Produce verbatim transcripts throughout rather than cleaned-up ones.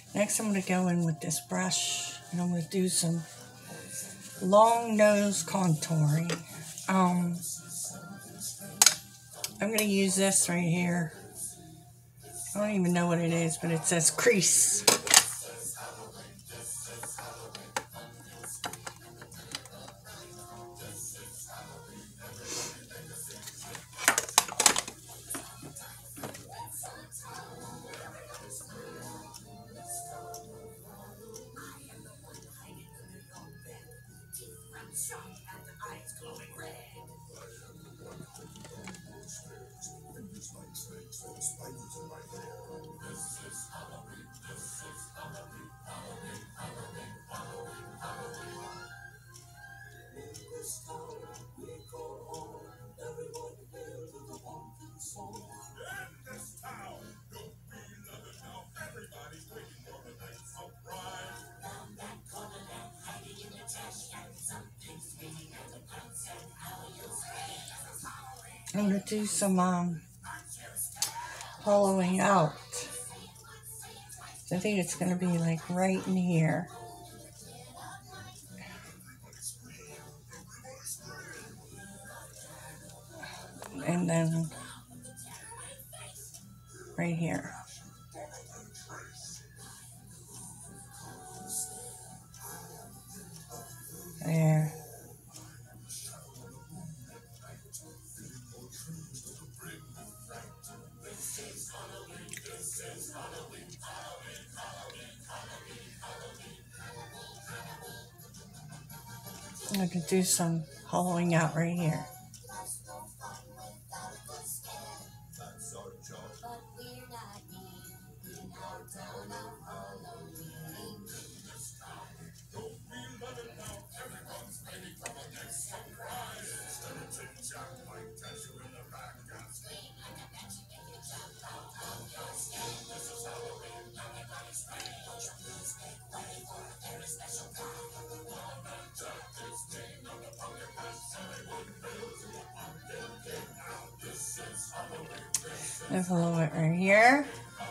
Next, I'm going to go in with this brush, and I'm going to do some long nose contouring. Um, I'm going to use this right here. I don't even know what it is, but it says crease. I'm going to do some um, hollowing out. I think it's going to be like right in here. And then right here. There. I'm going to do some hollowing out right here. There's a little bit right here.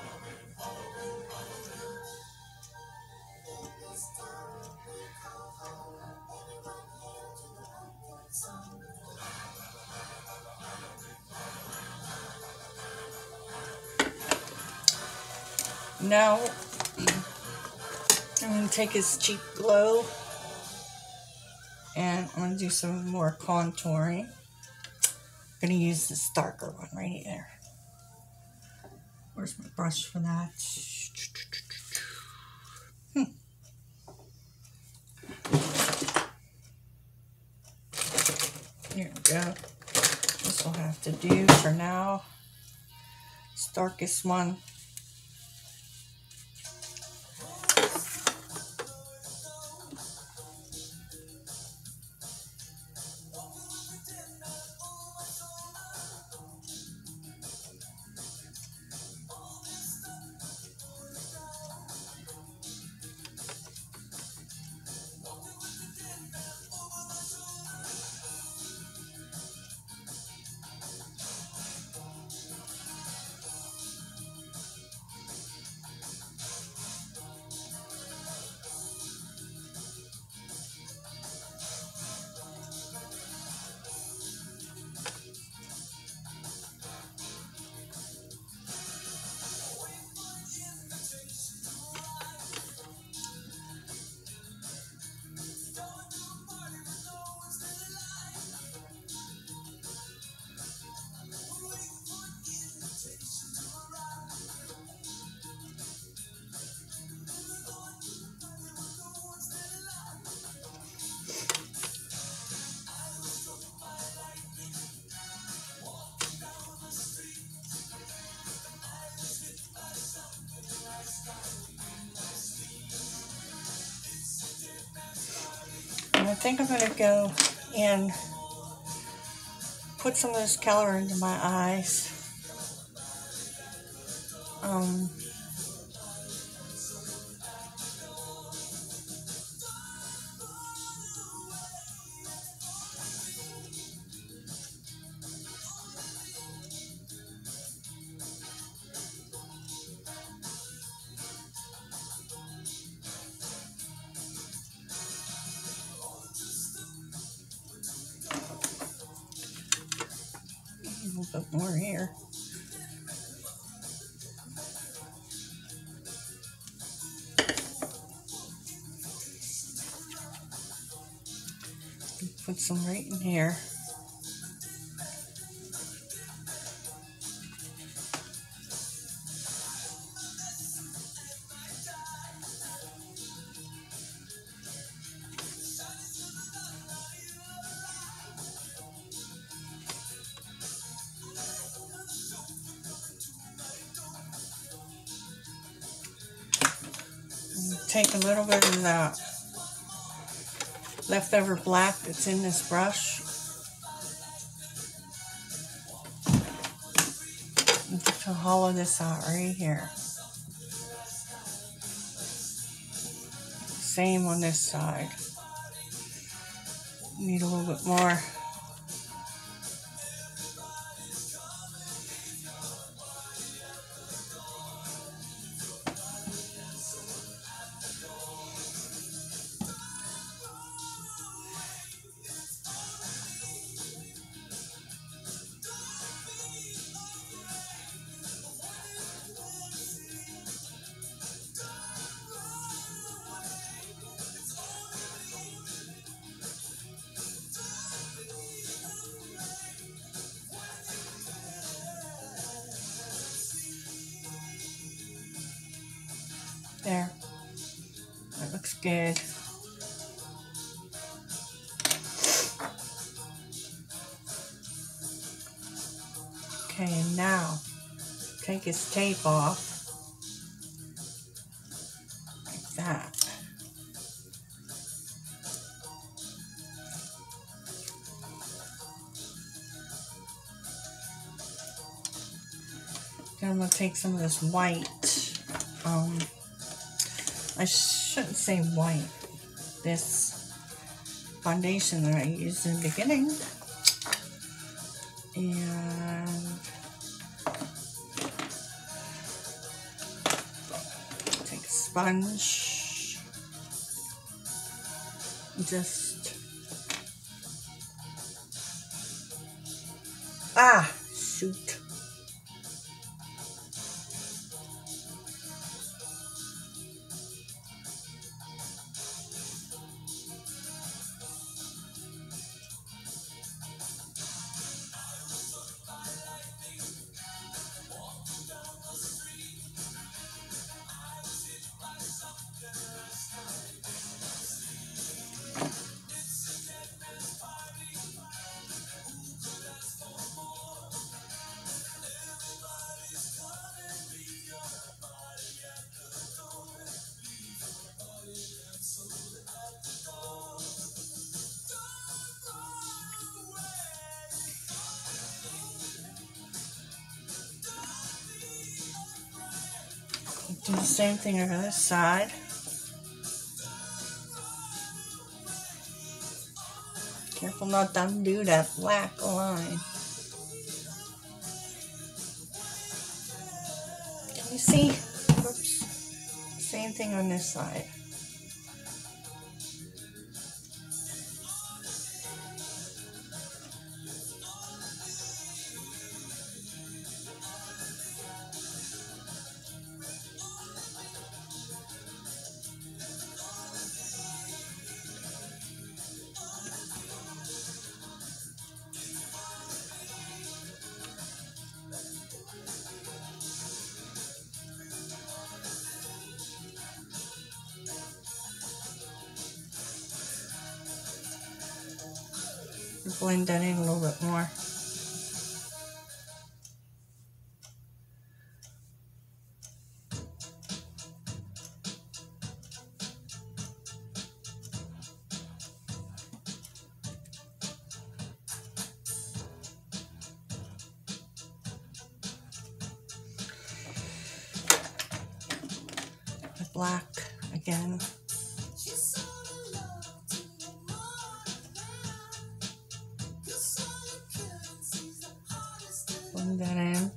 Now, I'm going to take his cheek glow and I'm going to do some more contouring. I'm going to use this darker one right there. Where's my brush for that? Hmm. Here we go. This will have to do for now. This darkest one. And I think I'm going to go and put some of this color into my eyes. Um, bit more here. Put some right in here. Take a little bit of that leftover black that's in this brush and just to hollow this out right here. Same on this side. Need a little bit more. There. That looks good. Okay, and now take his tape off like that. Then I'm going to take some of this white. Um, I shouldn't say white. This foundation that I used in the beginning. And take a sponge. Just, ah, shoot. Do the same thing on this side. Careful not to undo that black line. Can you see? Oops. Same thing on this side. Blend that in a little bit more. The black again. Blend that in.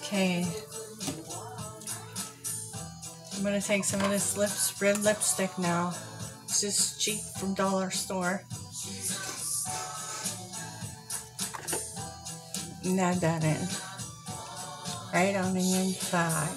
Okay. I'm going to take some of this lips, red lipstick now. It's just cheap from dollar store. And add that in. Right on the inside.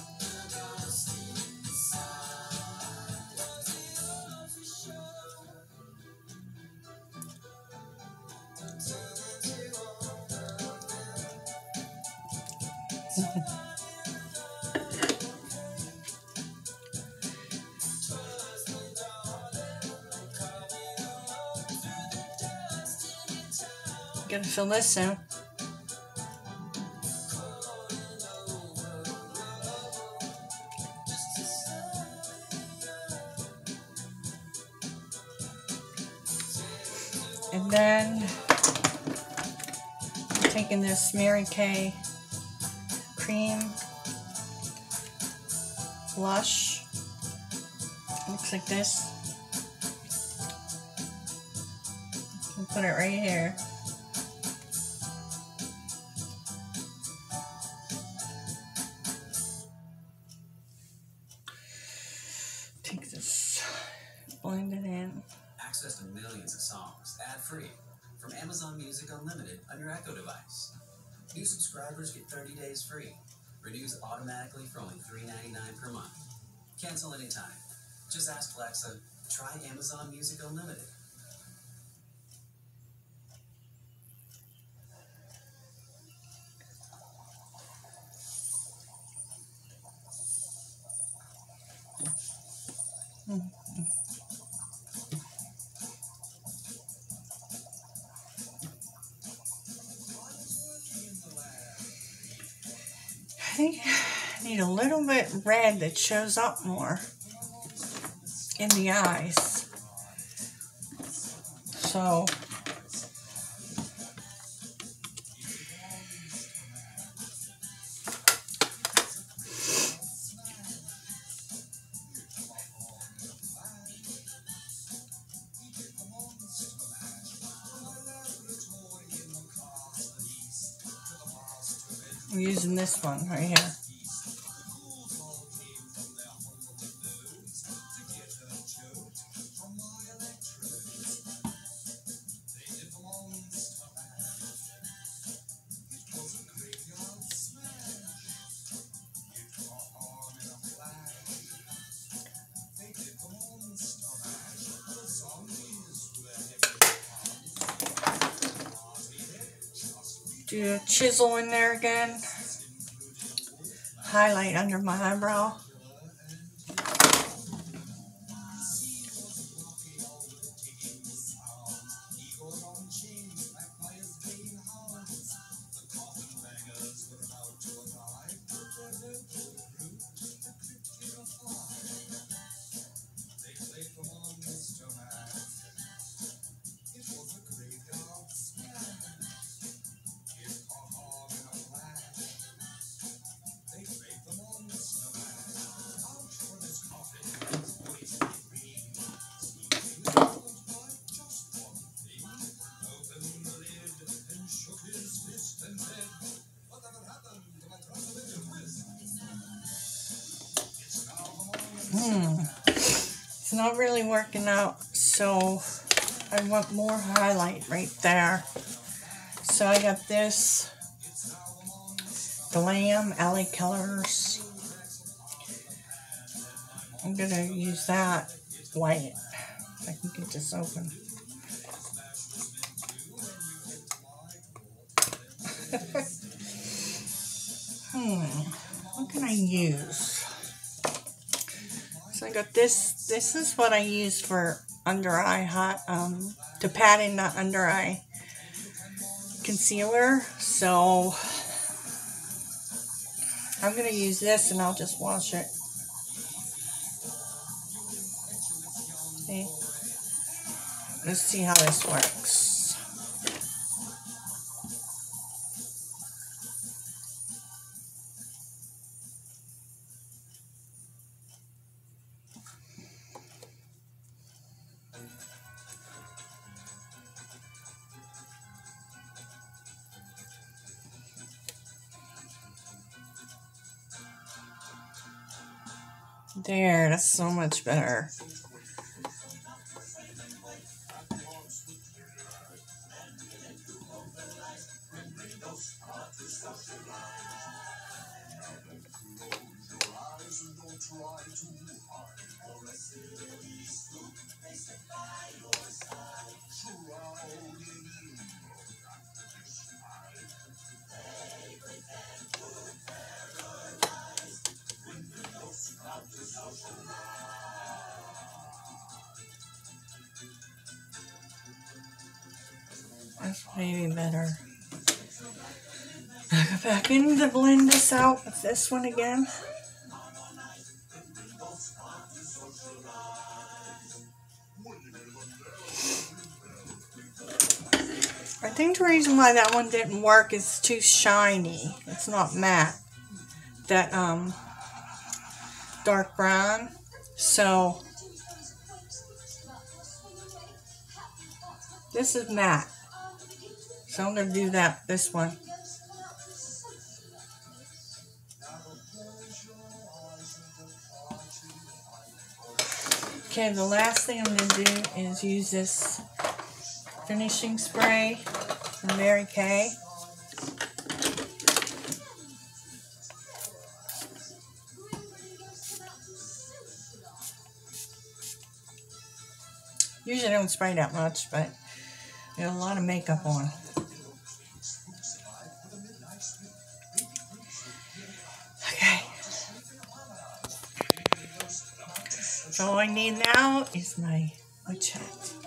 Gonna fill this in. And then I'm taking this Mary Kay cream blush. Looks like this. I'll put it right here. Take this, blend it in. Access to millions of songs, ad-free, from Amazon Music Unlimited on your Echo device. New subscribers get thirty days free. Renews automatically for only three ninety-nine per month. Cancel anytime. Just ask Alexa, try Amazon Music Unlimited. Mm-hmm. I think I need a little bit red that shows up more in the eyes. So I'm using this one right here. Do a chisel in there again. Highlight under my eyebrow. Hmm. It's not really working out, so I want more highlight right there. So I got this Glam Alley Colors. I'm gonna use that white. If I can get this open. hmm. What can I use? So I got this. This is what I use for under eye hot, um, to pat in the under eye concealer. So I'm gonna use this, and I'll just wash it. Okay. Let's see how this works. There, that's so much better. That's maybe better. I'll go back in to blend this out with this one again. I think the reason why that one didn't work is too shiny. It's not matte. That um dark brown. So this is matte. So I'm going to do that, this one. Okay, the last thing I'm going to do is use this finishing spray from Mary Kay. Usually I don't spray that much, but I got a lot of makeup on. Okay. So all I need now is my, my chat.